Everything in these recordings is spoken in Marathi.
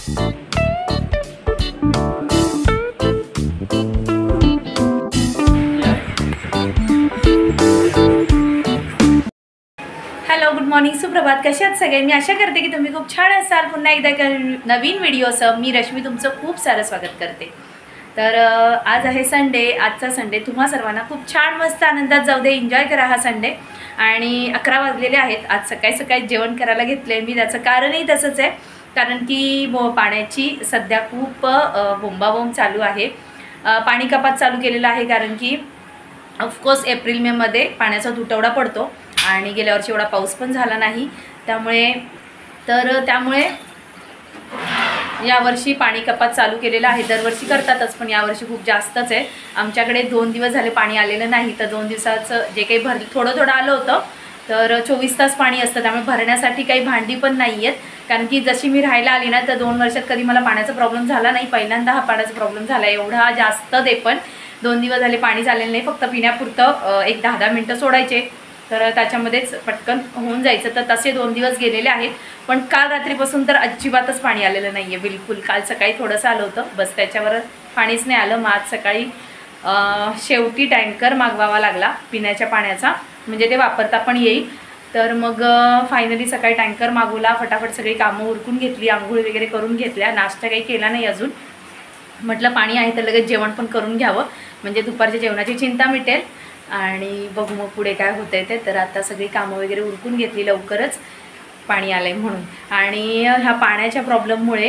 हॅलो, गुड मॉर्निंग, सुप्रभात. कसे आहात सगळे? मी आशा करते की तुम्ही खूप छान असाल. पुन्हा एकदा नवीन व्हिडिओसह मी रश्मी तुमचं खूप सारं स्वागत करते. तर आज आहे संडे. आजचा संडे तुम्हा सर्वांना खूप छान मस्त आनंदात जाऊ दे. एन्जॉय करा हा संडे. आणि 11 वाजलेले आहेत. आज सकाळी सकाळी जेवण करायला घेतले मी. त्याचं कारणही तसंच आहे, कारण की पाण्याची सध्या खूप बोंबाबोंब चालू आहे. पाणी कपात चालू केलेलं आहे, कारण की ऑफकोर्स एप्रिल मे मध्ये पाण्याचा तुटवडा पडतो आणि गेल्या वर्षी एवढा पाऊस पण झाला नाही. त्यामुळे यावर्षी पाणी कपात चालू केलेलं आहे. दरवर्षी करतातच, पण यावर्षी खूप जास्तच आहे. आमच्याकडे 2 दिवस झाले पाणी आलेलं नाही. तर 2 दिवसाचं जे काही थोडं थोडं आलं होतं, तर 24 तास पाणी असतं. त्यामुळे भरण्यासाठी काही भांडी पण नाही आहेत, कारण की जशी मी राहायला आली ना, तर 2 वर्षात कधी मला पाण्याचा प्रॉब्लेम झाला नाही. पहिल्यांदा हा पाण्याचा प्रॉब्लेम झाला. एवढा जास्त ते पण 2 दिवस झाले पाणी झालेलं नाही. फक्त पिण्यापुरतं एक 10-10 मिनटं सोडायचे, तर त्याच्यामध्येच पटकन होऊन जायचं. तर तसे 2 दिवस गेलेले आहेत. पण काल रात्रीपासून तर अजिबातच पाणी आलेलं नाही आहे, बिलकुल. काल सकाळी थोडंसं आलं होतं, बस त्याच्यावर पाणीच नाही आलं. मग आज सकाळी शेवटी टँकर मागवावा लागला पिण्याच्या पाण्याचा, म्हणजे ते वापरता पण येईल. तर मग फायनली सकाळी टँकर मागवला. फटाफट सगळी कामं उरकून घेतली, आंघोळ वगैरे करून घेतल्या. नाश्ता काही केला नाही अजून. म्हटलं पाणी आहे तर लगेच जेवण पण करून घ्यावं, म्हणजे दुपारच्या जेवणाची चिंता मिटेल. आणि बघू मग पुढे काय होतं आहे ते. तर आता सगळी कामं वगैरे उरकून घेतली लवकरच, पाणी आलं आहे म्हणून. आणि ह्या पाण्याच्या प्रॉब्लेममुळे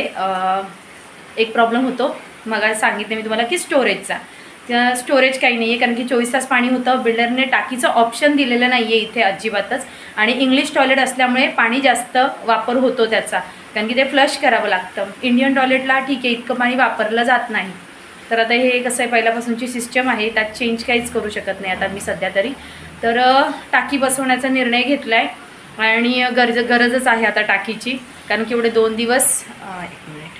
एक प्रॉब्लेम होतो, मग सांगितलं मी तुम्हाला, की स्टोरेजचा. स्टोरेज काही नाही आहे, कारण की 24 तास पाणी होतं. बिल्डरने टाकीचं ऑप्शन दिलेलं नाही आहे इथे अजिबातच. आणि इंग्लिश टॉयलेट असल्यामुळे पाणी जास्त वापर होतो त्याचा, कारण की ते फ्लश करावं लागतं. इंडियन टॉयलेटला ठीक आहे, इतकं पाणी वापरलं जात नाही. तर आता हे कसं आहे, पहिल्यापासूनची सिस्टम आहे, त्यात चेंज काहीच करू शकत नाही आता मी सध्या तरी. तर टाकी बसवण्याचा निर्णय घेतला आहे. आणि गरजच आहे आता टाकीची, कारण की एवढे 2 दिवस एक मिनिट.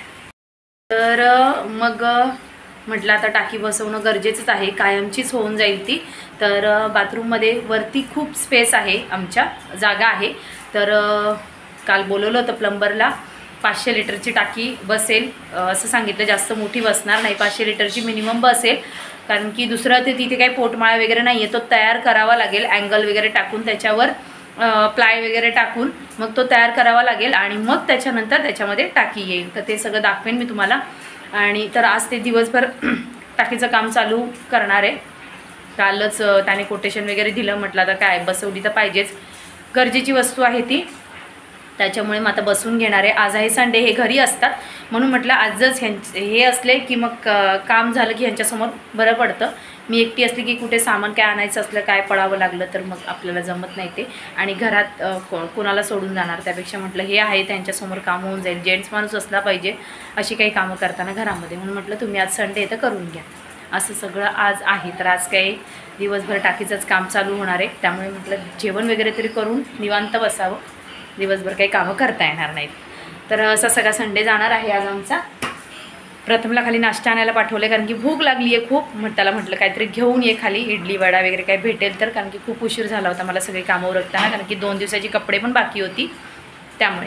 तर मग म्हटलं आता टाकी बसवणं गरजेचंच आहे, कायमचीच होऊन जाईल ती. तर बाथरूममध्ये वरती खूप स्पेस आहे, आमच्या जागा आहे. तर काल बोलवलं होतं प्लंबरला. 500 लिटरची टाकी बसेल असं सांगितलं. जास्त मोठी बसणार नाही, 500 लिटरची मिनिमम बसेल. कारण की दुसरं ते तिथे काही पोटमाळा वगैरे नाही आहे, तो तयार करावा लागेल. अँगल वगैरे टाकून त्याच्यावर प्लाय वगैरे टाकून मग तो तयार करावा लागेल. आणि मग त्याच्यानंतर त्याच्यामध्ये टाकी येईल. तर ते सगळं दाखवेन मी तुम्हाला. आणि तर आज ते दिवसभर टाकीचं काम चालू करणार आहे. कालच त्याने कोटेशन वगैरे दिलं. म्हटलं आता काय, बसवली तर पाहिजेच, गरजेची वस्तू आहे ती. त्याच्यामुळे मग आता बसून घेणार आहे. आज आहे संडे, हे घरी असतात म्हणून म्हटलं आजच हे असले की मग काम झालं की ह्यांच्यासमोर बरं पडतं. मी एकटी असली की कुठे सामान काय आणायचं असलं, काय पडावं लागलं तर मग आपल्याला जमत नाही ते. आणि घरात कोणाला सोडून जाणार, त्यापेक्षा म्हटलं हे आहे त्यांच्यासमोर काम होऊन जाईल. जेंट्स माणूस असला पाहिजे अशी काही कामं करताना घरामध्ये, म्हणून म्हटलं तुम्ही आज संडे तर करून घ्या. असं सगळं आज आहे. तर आज काही दिवसभर टाकीचंच काम चालू होणार आहे. त्यामुळे म्हटलं जेवण वगैरे तरी करून निवांत बसावं, दिवसभर काही कामं करता येणार नाहीत. तर असा सगळा संडे जाणार आहे आज आमचा. प्रथमला खाली नाश्ता आणायला पाठवलं, कारण की भूक लागली आहे खूप. त्याला म्हटलं काहीतरी घेऊन ये खाली, इडली वडा वगैरे काही भेटेल तर, कारण की खूप उशीर झाला होता मला सगळी कामं उरकताना, कारण की 2 दिवसाची कपडे पण बाकी होती त्यामुळे.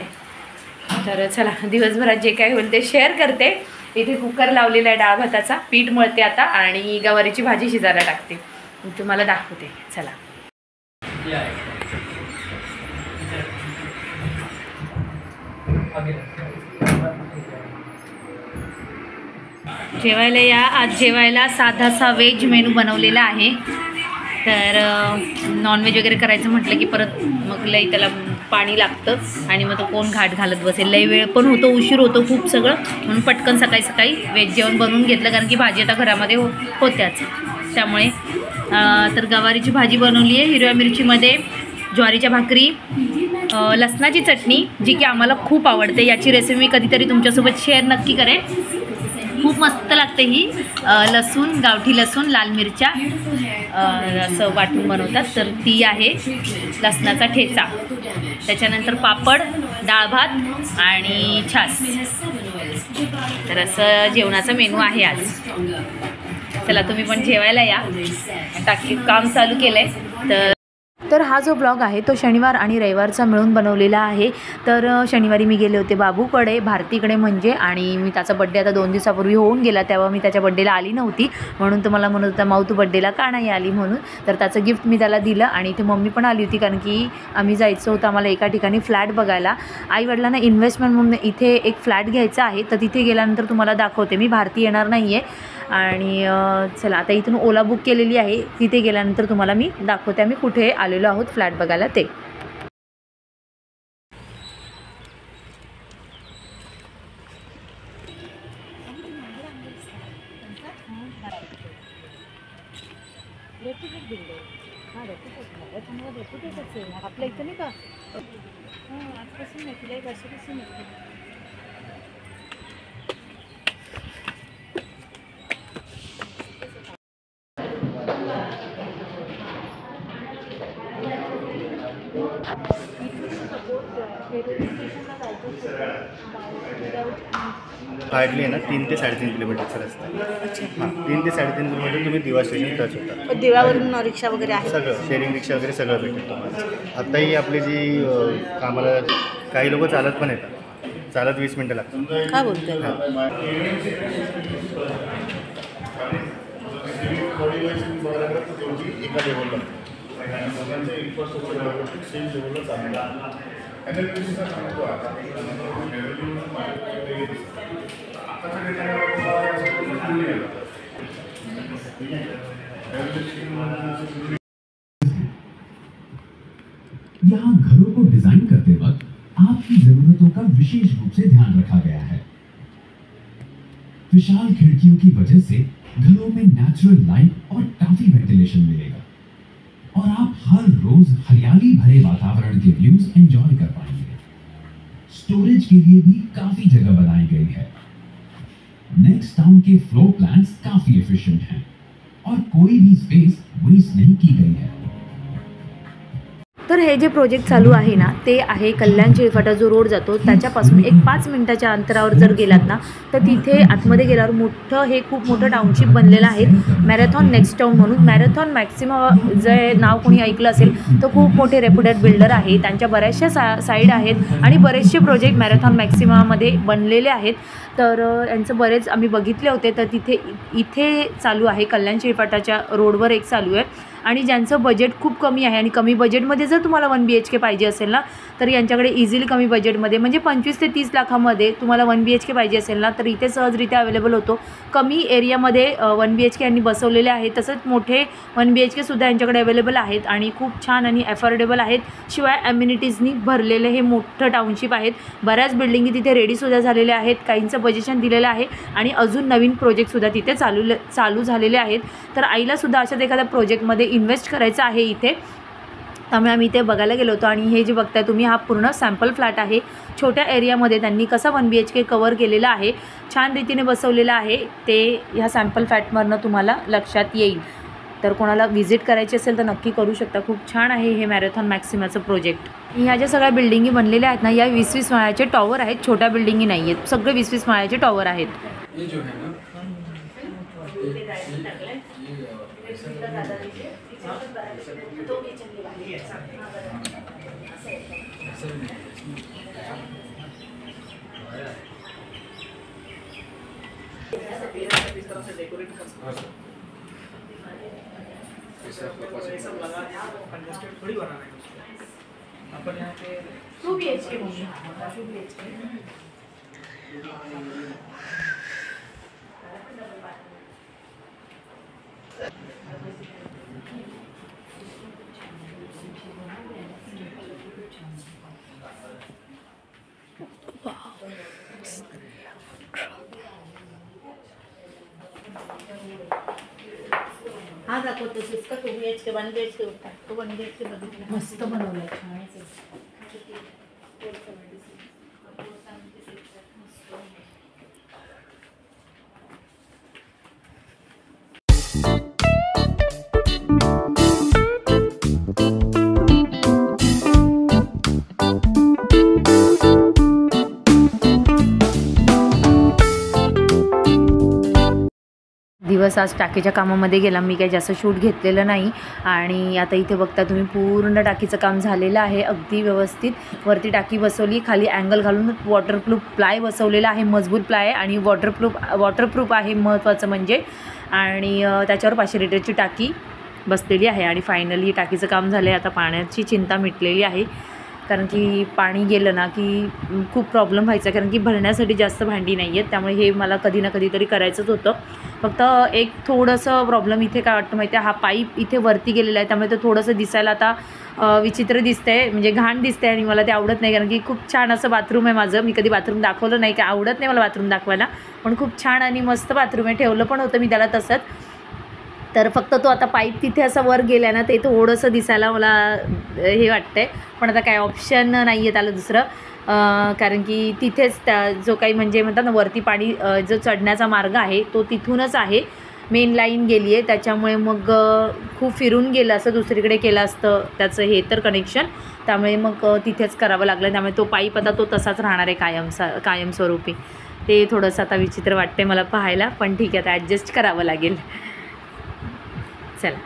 तर चला, दिवसभरात जे काय होईल ते शेअर करते. इथे कुकर लावलेला आहे डाळ भाताचा, पीठ मळते आता आणि गवारीची भाजी शिजायला टाकते, तुम्हाला दाखवते. चला. जेवायला या. आज जेवायला साधासा व्हेज मेनू बनवलेला आहे. तर नॉनव्हेज वगैरे करायचं म्हटलं की परत मग लई त्याला पाणी लागतं आणि मग तो कोण घाट घालत बसेल. लई वेळ पण होतो, उशीर होतो खूप सगळं, म्हणून पटकन सकाळी सकाळी व्हेज जेवण बनवून घेतलं, कारण की भाजी आता घरामध्ये होत्याच त्यामुळे. तर गवारीची भाजी बनवली आहे हिरव्या मिरचीमध्ये, ज्वारीच्या भाकरी, लसणाची चटणी जी की आम्हाला खूप आवडते. याची रेसिपी मी कधीतरी तुमच्यासोबत शेअर नक्की करेन. खूप मस्त लागते ही. लसूण, गावठी लसूण, लाल मिरच्या असं वाटून बनवतात, तर ती आहे. लसणाचा ठेचा, त्याच्यानंतर पापड, डाळ भात आणि छास. तर असं जेवणाचा मेनू आहे आज. चला, तुम्ही पण जेवायला या. टाकी काम चालू केलं आहे. तर तर हा जो ब्लॉग आहे तो शनिवार आणि रविवारचा मिळून बनवलेला आहे। तर शनिवारी मी गेले होते बाबूकडे, भारतीकडे म्हणजे, आणि मी त्याचा बड्डे आता 2 दिवसापूर्वी होऊन गेला, तेव्हा मी त्याच्या बड्डेला आली नव्हती, म्हणून तो मला म्हणत होता माऊ तू बड्डेला का नाही आली म्हणून। तर त्याचं गिफ्ट मी त्याला दिलं आणि इथे मम्मी पण आली होती, कारण की आम्ही जायचं होतं आम्हाला एका ठिकाणी फ्लॅट बघायला। आईवडिलांना इन्व्हेस्टमेंट म्हणून इथे एक फ्लॅट घ्यायचा आहे, तर तिथे गेल्यानंतर तुम्हाला दाखवते मी। भारती येणार नाही आहे आणि चला आता इथून ओला बुक केलेली आहे, तिथे गेल्यानंतर तुम्हाला मी दाखवते आम्ही कुठे आलेलो आहोत फ्लॅट बघायला ते। आपल्या इथं नाही का आजपासून नाही, तिला एक वर्षापासून हार्डली आहे ना 3 ते 3.5 किलोमीटरचा रस्ता आहे। हां 3 ते 3.5 किलोमीटर तुम्ही दिवा स्टेशन टच होता। दिवावरून रिक्षा वगैरे आहे, सगळं शेअरिंग रिक्षा वगैरे सगळं भेटेल तुम्हाला। आत्ताही आपली जी कामाला काही लोक चालत पण येतात, चालत 20 मिनटं लागतात। काय बोलतोय? एका लेवलला यहाँ घरों को डिजाइन करते वक्त आपकी जरूरतों का विशेष रूप से ध्यान रखा गया है। विशाल खिड़कियों की वजह से घरों में नेचुरल लाइट और काफी वेंटिलेशन मिलेगा और आप हर रोज हरियाली भरे वातावरण के व्यूज एंजॉय कर पाएंगे। स्टोरेज के लिए भी काफी जगह बनाई गई है। नेक्स्ट टाउन के फ्लोर प्लान्स काफी एफिशिएंट हैं और कोई भी स्पेस वेस्ट नहीं की गई है। तर हे जे प्रोजेक्ट चालू आहे ना ते आहे कल्याण चिळफाटा जो रोड जातो त्याच्यापासून एक 5 मिनिटाच्या अंतरावर जर गेलात ना तर तिथे आतमध्ये गेल्यावर मोठं हे खूप मोठं टाउनशिप बनलेलं आहे, मॅरेथॉन नेक्स्ट टाउन म्हणून। मॅरेथॉन मॅक्सिमा जे नाव कोणी ऐकलं असेल तर खूप मोठे रेप्युटेड बिल्डर आहे, त्यांच्या बऱ्याचशा साईड आहेत आणि बरेचसे प्रोजेक्ट मॅरेथॉन मॅक्सिमामध्ये बनलेले आहेत। तर यांचं बरेच आम्ही बघितले होते, तर इथे चालू आहे कल्याण चिळफाटाच्या रोडवर एक चालू आहे। आणि ज्यांचं बजेट खूप कमी आहे आणि कमी बजेटमध्ये जर तुम्हाला 1 BHK पाहिजे असेल ना तर यांच्याकडे इझिली कमी बजेटमध्ये म्हणजे 25 ते 30 लाखामध्ये तुम्हाला 1 BHK पाहिजे असेल ना तर इथे सहजरित्या अवेलेबल होतो। कमी एरियामध्ये 1 BHK यांनी बसवलेले आहे, तसंच मोठे 1 BHK सुद्धा यांच्याकडे अवेलेबल आहेत आणि खूप छान आणि अफोर्डेबल आहेत। शिवाय ॲम्युनिटीजनी भरलेले हे मोठं टाउनशिप आहेत। बऱ्याच बिल्डिंगी तिथे रेडीसुद्धा झालेल्या आहेत, काहींचं बजेशन दिलेलं आहे आणि अजून नवीन प्रोजेक्टसुद्धा तिथे चालू झालेले आहेत। तर आईलासुद्धा अशाच एखाद्या प्रोजेक्टमध्ये इन्व्हेस्ट करायचं आहे इथे, त्यामुळे आम्ही इथे बघायला गेलो होतो। आणि हे जे बघताय तुम्ही हा पूर्ण सॅम्पल फ्लॅट आहे, छोट्या एरियामध्ये त्यांनी कसा 1 BHK कवर केलेला आहे, छान रीतीने बसवलेलं आहे, ते ह्या सॅम्पल फ्लॅटमधनं तुम्हाला लक्षात येईल। तर कोणाला व्हिजिट करायची असेल तर नक्की करू शकता, खूप छान आहे हे मॅरेथॉन मॅक्सिमाचं प्रोजेक्ट। ह्या ज्या सगळ्या बिल्डिंगी बनलेल्या आहेत ना या 20-20 माळ्याचे टॉवर आहेत, छोट्या बिल्डिंगी नाही आहेत, सगळे 20-20 माळ्याचे टॉवर आहेत। अपन यहाँ पे 2 BHK हा दाखवतो इसका 2 BHK 1 BHK होता, तो 1 BHK बघितला, मस्त बनवलाय, छानच आहे। दिवस आज टाकीच्या कामामध्ये गेला, मी काही जास्त शूट घेतलेलं नाही. आणि आता इथे बघता तुम्ही पूर्ण टाकीचं काम झालेलं आहे अगदी व्यवस्थित. वरती टाकी बसवली, खाली अँगल घालून वॉटरप्रूफ प्लाय बसवलेला आहे, मजबूत प्लाय आहे आणि वॉटरप्रूफ आहे महत्त्वाचं म्हणजे. आणि त्याच्यावर 500 लिटरची टाकी बसलेली आहे. आणि फायनली टाकीचं काम झालं आहे. आता पाण्याची चिंता मिटलेली आहे, कारण की पाणी गेलं ना की खूप प्रॉब्लेम व्हायचा, कारण की भरण्यासाठी जास्त भांडी नाही आहेत. त्यामुळे हे मला कधी ना कधीतरी करायचंच होतं. फक्त एक थोडंसं प्रॉब्लेम इथे काय वाटतं माहिती आहे, हा पाईप इथे वरती गेलेला आहे, त्यामुळे ते थोडंसं दिसायला आता विचित्र दिसतंय, म्हणजे घाण दिसतंय आणि मला ते आवडत नाही. कारण की खूप छान असं बाथरूम आहे माझं. मी कधी बाथरूम दाखवलं नाही, काय आवडत नाही मला बाथरूम दाखवायला, पण खूप छान आणि मस्त बाथरूम आहे. ठेवलं पण होतं मी त्याला तसंच. तर फक्त तो आता पाईप तिथे असं वर गेला ना, ते थोडंसं दिसायला मला हे वाटतं आहे. पण आता काय ऑप्शन नाही आहे त्याला दुसरं, कारण की तिथेच त्या जो काही म्हणजे म्हणतात ना वरती पाणी जो चढण्याचा मार्ग आहे तो तिथूनच आहे, मेन लाईन गेली आहे. त्याच्यामुळे मग खूप फिरून गेलं असं दुसरीकडे केलं असतं त्याचं हे तर कनेक्शन, त्यामुळे मग तिथेच करावं लागलं. त्यामुळे तो पाईप आता तो तसाच राहणार आहे कायमस्वरूपी. ते थोडंसं आता विचित्र वाटते मला पाहायला, पण ठीक आहे आता ॲडजस्ट करावं लागेल. चला.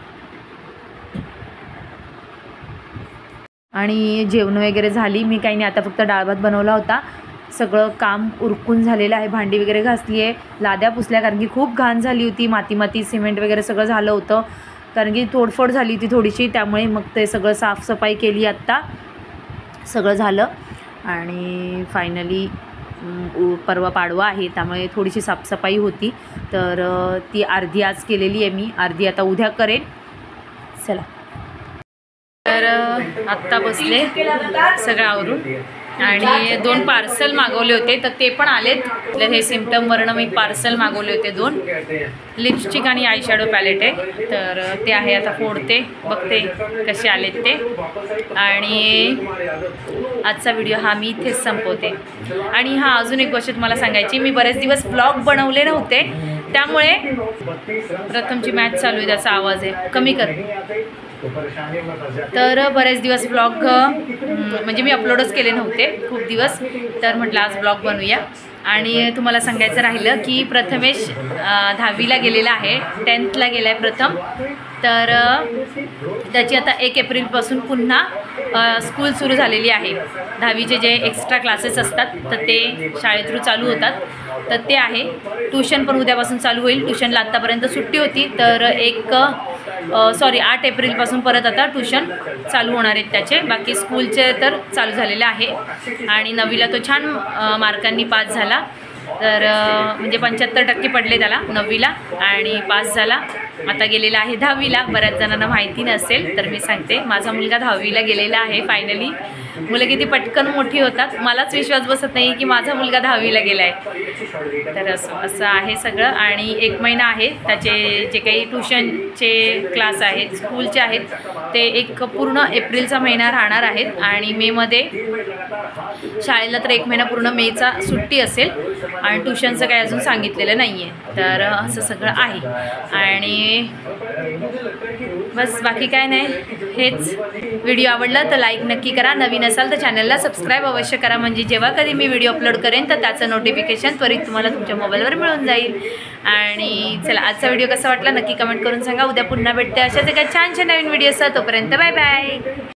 आणि जेवण वगैरे झाली, मी काही नाही आता फक्त डाळ भात बनवला होता. सगळं काम उरकून झालेलं आहे, भांडी वगैरे घासली आहे, लाद्या पुसल्या, कारण की खूप घाण झाली होती, माती सिमेंट वगैरे सगळं झालं होतं, कारण की तोडफोड झाली होती थोडीशी. त्यामुळे मग ते सगळं साफसफाई केली, आत्ता सगळं झालं. आणि फायनली परवा पाडवा आहे, त्यामुळे थोडीशी साफसफाई होती, तर ती अर्धी आज केलेली आहे मी, अर्धी आता उद्या करेन. चला. तर आत्ता बसले सगळं आवरून आणि 2 पार्सल मागवले होते, तर ते पण आलेत. हे सिम्पटमवरनं मी पार्सल मागवले होते 2 लिपस्टिक आणि आय शॅडो पॅलेट आहे, तर ते आहे आता फोडते, बघते कसे आलेत ते. आणि आजचा व्हिडिओ हा मी इथेच संपवते. आणि हा अजून एक गोष्ट तुम्हाला सांगायची, मी बरेच दिवस ब्लॉग बनवले नव्हते, त्यामुळे प्रथमची मॅच चालू आहे, त्याचा आवाज आहे, कमी कर. तर बरेच दिवस ब्लॉग म्हणजे मी अपलोडच केले नव्हते खूप दिवस, तर म्हटलं आज ब्लॉग बनवूया. आणि तुम्हाला सांगायचं राहिलं की प्रथमेश 10वीला गेलेला आहे, 10thला गेला आहे प्रथम. तर त्याची आता 1 एप्रिलपासून पुन्हा स्कूल सुरू झालेली आहे. 10वीचे जे एक्स्ट्रा क्लासेस असतात तर ते शाळे थ्रू चालू होतात, तर ते आहे. ट्यूशन पण उद्यापासून चालू होईल. ट्यूशनला आत्तापर्यंत सुट्टी होती, तर 8 एप्रिलपासून परत आता ट्यूशन चालू होणार आहेत त्याचे. बाकी स्कूलचे तर चालू झालेले आहे. आणि 9वीला तो छान मार्कांनी पास झाला, तर म्हणजे 75% पडले त्याला 9वीला आणि पास झाला. आता गेलेला आहे 10वीला. बऱ्याच जणांना माहिती नसेल तर मी सांगते, माझा मुलगा 10वीला गेलेला आहे फायनली. मुलं किती पटकन मोठी होतात, मलाच विश्वास बसत नाही की माझा मुलगा 10वीला गेला आहे. तर असं आहे सगळं. आणि 1 महिना आहे त्याचे जे काही ट्यूशनचे क्लास आहेत, स्कूलचे आहेत, ते एक पूर्ण एप्रिलचा महिना राहणार आहेत. आणि मेमध्ये शाळेला तर 1 महिना पूर्ण मेचा सुट्टी असेल. आणि ट्यूशनचं काही अजून सांगितलेलं नाही आहे, तर असं सगळं आहे. आणि बस बाकी काय नाही, हेच. व्हिडिओ आवडला तर लाईक नक्की करा, नवीन असाल तर चॅनलला सबस्क्राईब अवश्य करा, म्हणजे जेव्हा कधी मी व्हिडिओ अपलोड करेन तर त्याचं नोटिफिकेशन त्वरित तुम्हाला तुमच्या मोबाईलवर मिळून जाईल. आणि चला, आजचा व्हिडिओ कसा वाटला नक्की कमेंट करून सांगा. उद्या पुन्हा भेटते अशाच एका छानशा नवीन व्हिडिओसह. तोपर्यंत बाय बाय.